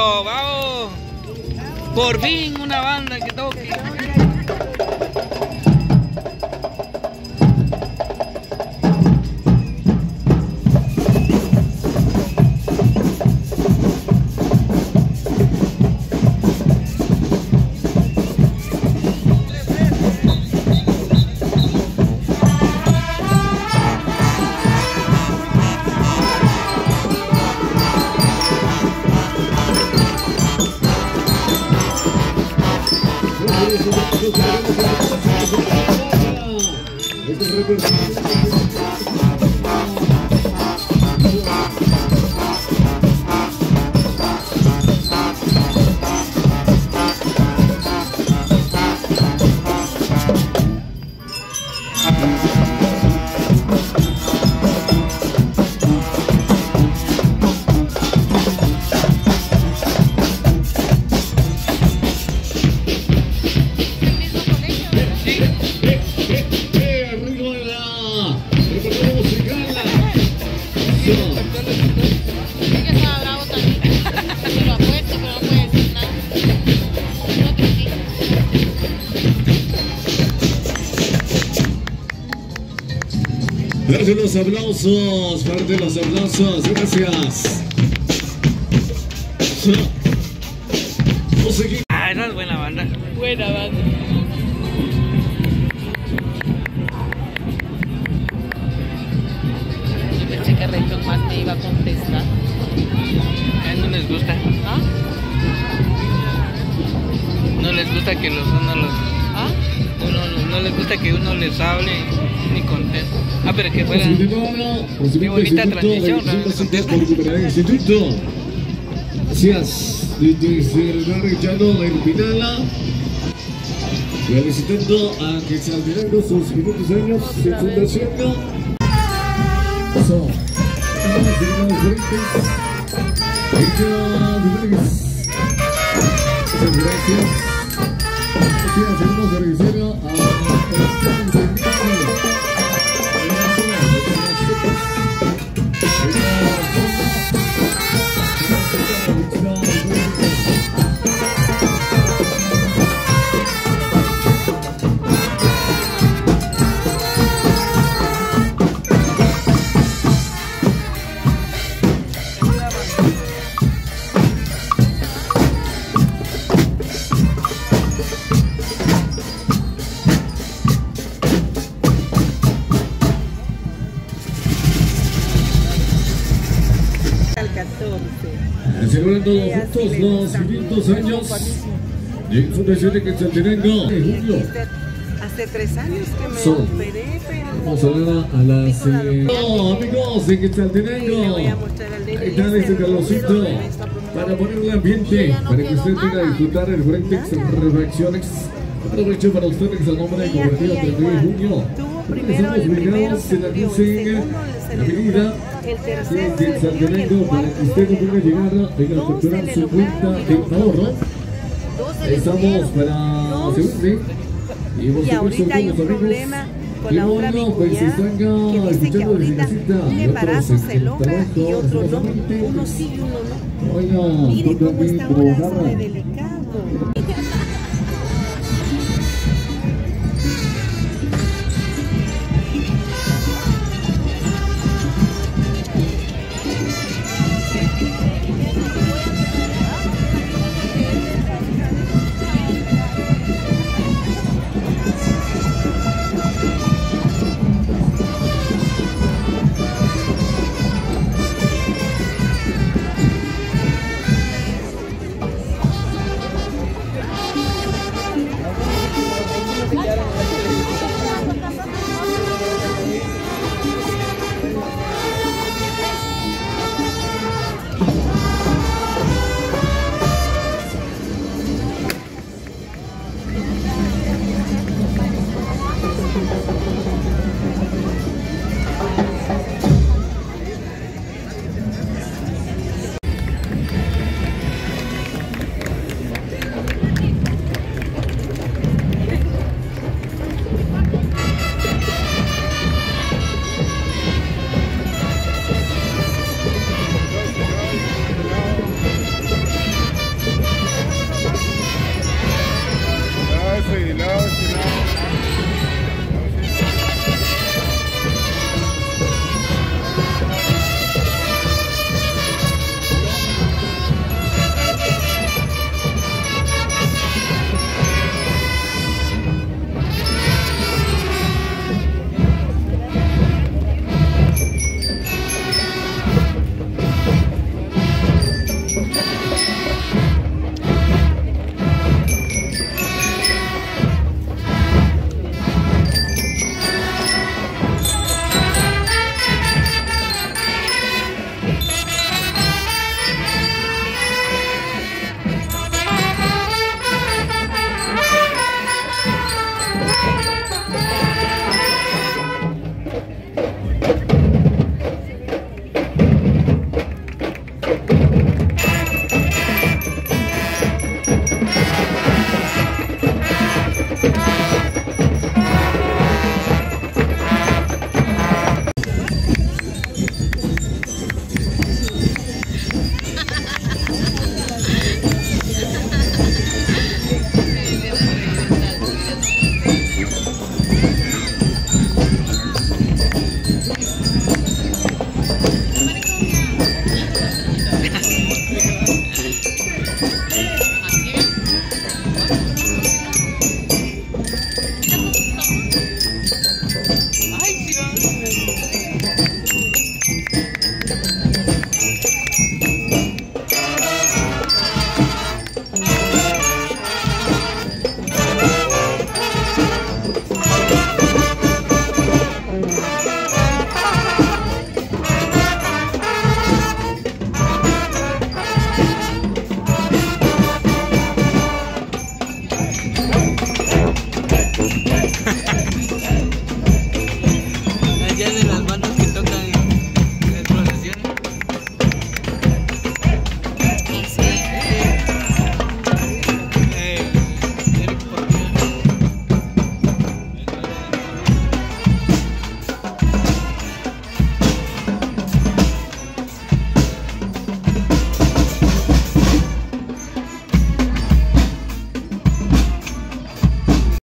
vamos. Por fin una banda que toque. Fuerte los aplausos, fuerte los aplausos, gracias. Ah, esa es buena banda. Buena banda. Yo pensé que Rayton más me iba a contestar. A él no les gusta. ¿Ah? No les gusta que ¿Ah? no les gusta que uno les hable ni conteste. Ah, pero que fuera. Qué bonita transición, Instituto. Gracias. Richardo Irpinala. Felicitando a que se alterando sus 500 años de fundación. Eso. Muchas gracias. Seguimos agradeciendo a celebrando juntos los 500 años de Fundación de Quetzaltenango de julio. Hace 3 años que me operé, pero... Vamos a hablar a las... amigos de Quetzaltenango. Ahí está este Carlosito para poner el ambiente, para que usted tenga a disfrutar el Frentex Reacciones. Aprovecho para ustedes el nombre de Cooperativa 31 de junio. Estamos ubicados en la avenida de Quetzaltenango para que usted no pueda llegar a capturar su cuenta de ahorro. Estamos para servirle. Y ahorita hay un problema con la obra vinculada que dice que ahorita un embarazo se logra y otro no. Uno sí y uno no. Mire cómo está ahora de delicado.